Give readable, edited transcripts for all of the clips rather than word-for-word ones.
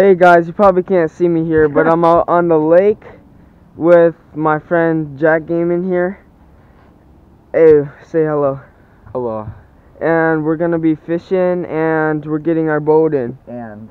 Hey guys, you probably can't see me here, but I'm out on the lake with my friend Jackgaming here. Hey, say hello. Hello. And we're gonna be fishing and we're getting our boat in. And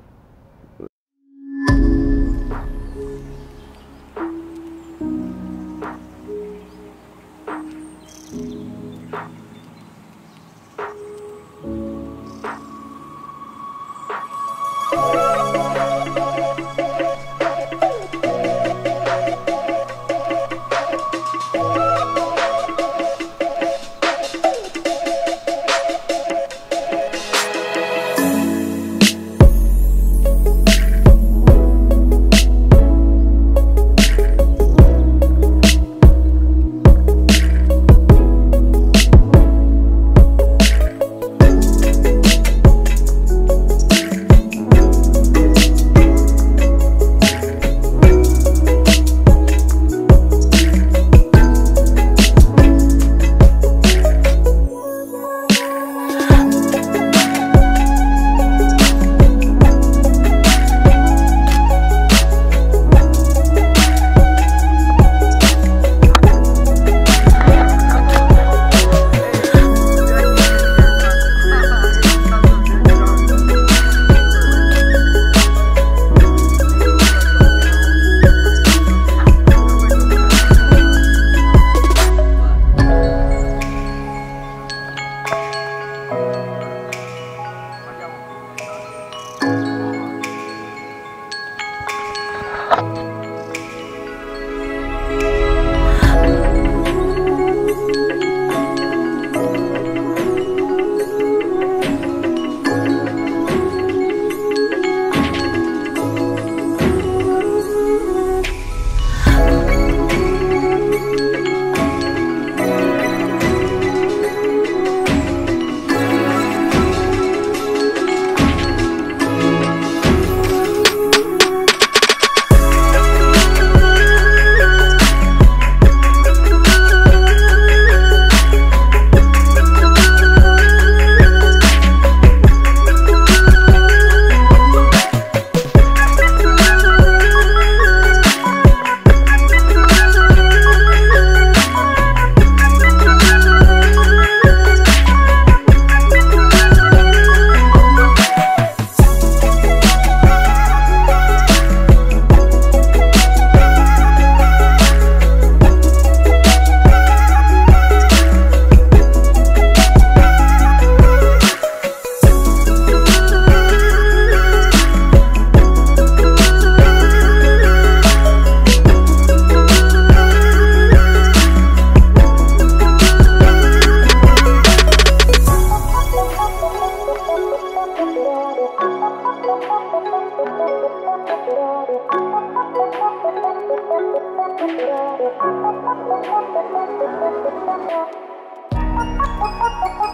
Thank you.